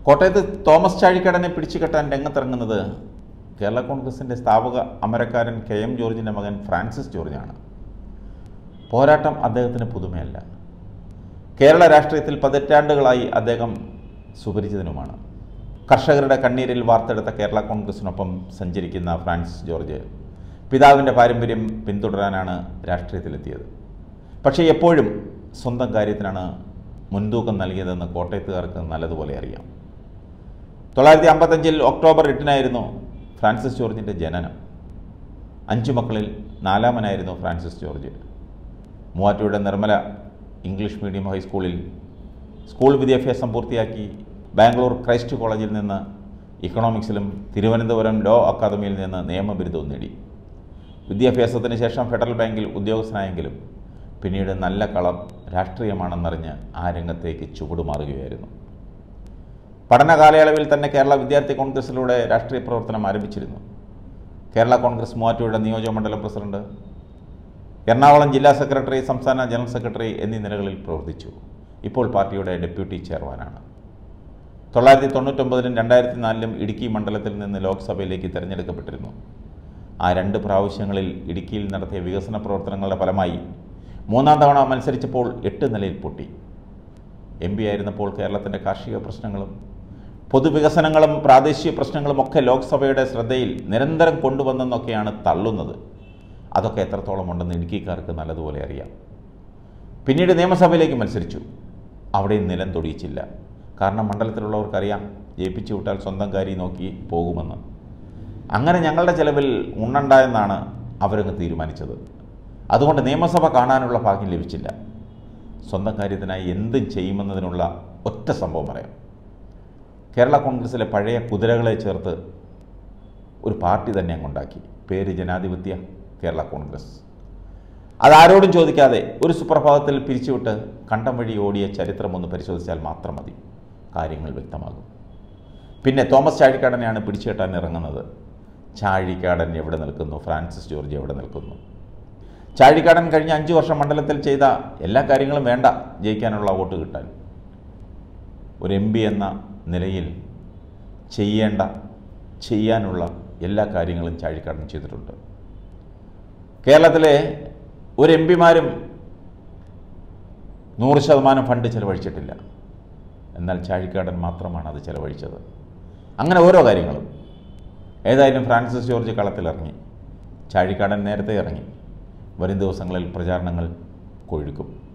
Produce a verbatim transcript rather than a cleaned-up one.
കോട്ടയത്ത് തോമസ് ചാഴിക്കാടനെ പിടിച്ചുകെട്ടാൻ രംഗത്തിറങ്ങുന്നത് കേരള കോൺഗ്രസിൻ്റെ സ്ഥാപക അമരക്കാരൻ കെ എം ജോർജിൻ്റെ മകൻ ഫ്രാൻസിസ് ജോർജാണ്. പോരാട്ടം അദ്ദേഹത്തിന് പുതുമയല്ല. കേരള രാഷ്ട്രീയത്തിൽ പതിറ്റാണ്ടുകളായി അദ്ദേഹം സുപരിചിതനുമാണ്. കർഷകരുടെ കണ്ണീരിൽ വാർത്തെടുത്ത കേരള കോൺഗ്രസിനൊപ്പം സഞ്ചരിക്കുന്ന ഫ്രാൻസിസ് ജോർജ് പിതാവിൻ്റെ പാരമ്പര്യം പിന്തുടരാനാണ് രാഷ്ട്രീയത്തിലെത്തിയത്. പക്ഷേ എപ്പോഴും സ്വന്തം കാര്യത്തിനാണ് മുൻതൂക്കം നൽകിയതെന്ന് കോട്ടയത്തുകാർക്ക് നല്ലതുപോലെ അറിയാം. തൊള്ളായിരത്തി അമ്പത്തഞ്ചിൽ ഒക്ടോബർ എട്ടിനായിരുന്നു ഫ്രാൻസിസ് ജോർജിൻ്റെ ജനനം. അഞ്ചു മക്കളിൽ നാലാമനായിരുന്നു ഫ്രാൻസിസ് ജോർജ്. മൂവാറ്റുപുഴ നിർമ്മല ഇംഗ്ലീഷ് മീഡിയം ഹൈസ്കൂളിൽ സ്കൂൾ വിദ്യാഭ്യാസം പൂർത്തിയാക്കി ബാംഗ്ലൂർ ക്രൈസ്റ്റ് കോളേജിൽ നിന്ന് ഇക്കണോമിക്സിലും തിരുവനന്തപുരം ലോ അക്കാദമിയിൽ നിന്ന് നിയമബിരുദവും നേടി. വിദ്യാഭ്യാസത്തിന് ശേഷം ഫെഡറൽ ബാങ്കിൽ ഉദ്യോഗസ്ഥനായെങ്കിലും പിന്നീട് നല്ല കളം രാഷ്ട്രീയമാണെന്നറിഞ്ഞ് ആ രംഗത്തേക്ക് ചുവടുമാറുകയായിരുന്നു. പഠന കാലയളവിൽ തന്നെ കേരള വിദ്യാർത്ഥി കോൺഗ്രസിലൂടെ രാഷ്ട്രീയ പ്രവർത്തനം ആരംഭിച്ചിരുന്നു. കേരള കോൺഗ്രസ് മൂവാറ്റുപുഴ നിയോജകമണ്ഡലം പ്രസിഡന്റ്, എറണാകുളം ജില്ലാ സെക്രട്ടറി, സംസ്ഥാന ജനറൽ സെക്രട്ടറി എന്നീ നിലകളിൽ പ്രവർത്തിച്ചു. ഇപ്പോൾ പാർട്ടിയുടെ ഡെപ്യൂട്ടി ചെയർമാനാണ്. തൊള്ളായിരത്തി തൊണ്ണൂറ്റൊമ്പതിലും രണ്ടായിരത്തി നാലിലും ഇടുക്കി മണ്ഡലത്തിൽ നിന്ന് ലോക്സഭയിലേക്ക് തിരഞ്ഞെടുക്കപ്പെട്ടിരുന്നു. ആ രണ്ട് പ്രാവശ്യങ്ങളിൽ ഇടുക്കിയിൽ നടത്തിയ വികസന പ്രവർത്തനങ്ങളുടെ ഫലമായി മൂന്നാം തവണ മത്സരിച്ചപ്പോൾ എട്ട് നിലയിൽ പൊട്ടി. എം പി ആയിരുന്നപ്പോൾ കേരളത്തിൻ്റെ കാർഷിക പ്രശ്നങ്ങളും പൊതുവികസനങ്ങളും പ്രാദേശിക പ്രശ്നങ്ങളും ഒക്കെ ലോക്സഭയുടെ ശ്രദ്ധയിൽ നിരന്തരം കൊണ്ടുവന്നെന്നൊക്കെയാണ് തള്ളുന്നത്. അതൊക്കെ എത്രത്തോളം ഉണ്ടെന്ന് ഇടുക്കിക്കാർക്ക് നല്ലതുപോലെ അറിയാം. പിന്നീട് നിയമസഭയിലേക്ക് മത്സരിച്ചു. അവിടെയും നിലം തൊടിയിച്ചില്ല. കാരണം മണ്ഡലത്തിലുള്ളവർക്കറിയാം ജയിപ്പിച്ചു വിട്ടാൽ സ്വന്തം കാര്യം നോക്കി പോകുമെന്ന്. അങ്ങനെ ഞങ്ങളുടെ ചെലവിൽ ഉണ്ണണ്ട എന്നാണ് അവരങ്ങ് തീരുമാനിച്ചത്. അതുകൊണ്ട് നിയമസഭ കാണാനുള്ള ഭാഗ്യം ലഭിച്ചില്ല. സ്വന്തം കാര്യത്തിനായി എന്തും ചെയ്യുമെന്നതിനുള്ള ഒറ്റ സംഭവം പറയാം. കേരള കോൺഗ്രസിലെ പഴയ കുതിരകളെ ചേർത്ത് ഒരു പാർട്ടി തന്നെ അങ്ങുണ്ടാക്കി. പേര് ജനാധിപത്യ കേരള കോൺഗ്രസ്. അതാരോടും ചോദിക്കാതെ ഒരു സുപ്രഭാതത്തിൽ പിരിച്ചുവിട്ട് കണ്ടം വഴി ഓടിയ ചരിത്രം ഒന്ന് പരിശോധിച്ചാൽ മാത്രം മതി, കാര്യങ്ങൾ വ്യക്തമാകും. പിന്നെ തോമസ് ചാഴിക്കാടനെയാണ് പിടിച്ചുകെട്ടാൻ ഇറങ്ങുന്നത്. ചാഴിക്കാടൻ എവിടെ നിൽക്കുന്നു? ഫ്രാൻസിസ് ജോർജ് എവിടെ നിൽക്കുന്നു? ചാഴിക്കാടൻ കഴിഞ്ഞ അഞ്ചു വർഷം മണ്ഡലത്തിൽ ചെയ്ത എല്ലാ കാര്യങ്ങളും വേണ്ട ജയിക്കാനുള്ള വോട്ട് കിട്ടാൻ. ഒരു എം പി എന്ന നിലയിൽ ചെയ്യേണ്ട ചെയ്യാനുള്ള എല്ലാ കാര്യങ്ങളും ചാഴിക്കാടൻ ചെയ്തിട്ടുണ്ട്. കേരളത്തിലെ ഒരു എം പിമാരും നൂറ് ശതമാനം ഫണ്ട് ചെലവഴിച്ചിട്ടില്ല. എന്നാൽ ചാഴിക്കാടൻ മാത്രമാണ് അത് ചെലവഴിച്ചത്. അങ്ങനെ ഓരോ കാര്യങ്ങളും. ഏതായാലും ഫ്രാൻസിസ് ജോർജ് കളത്തിലിറങ്ങി. ചാഴിക്കാടൻ നേരത്തെ ഇറങ്ങി. വരും ദിവസങ്ങളിൽ പ്രചാരണങ്ങൾ കൊഴുക്കും.